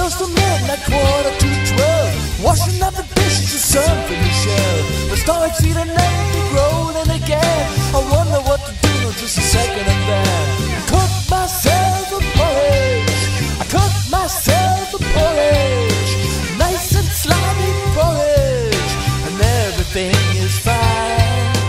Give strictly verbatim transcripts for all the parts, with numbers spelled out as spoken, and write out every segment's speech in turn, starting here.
just a midnight quarter to twelve, washing up the dishes and something to share. The starts eat an empty rolling again. I wonder what to do, no, just a second and then cook myself a porridge. I cook myself a porridge, nice and slimy porridge, and everything is fine.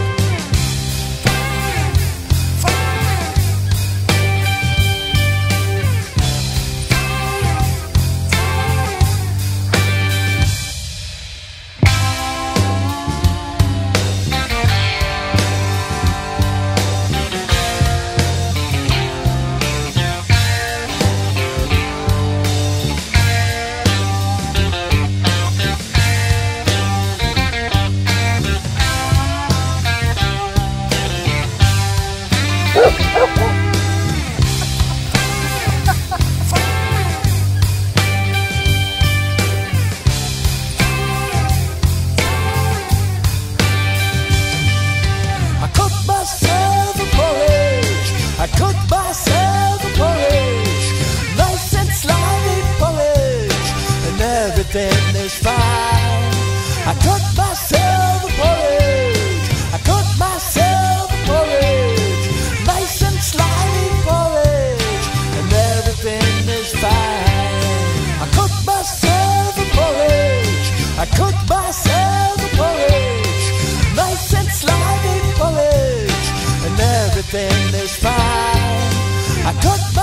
I cook myself a porridge, nice and slimy porridge, and everything is fine. I cook myself a porridge, I cook myself a porridge, nice and slimy porridge, and everything is fine. I cook myself a porridge, I cook myself a porridge, nice and slimy porridge, and everything is fine. I cook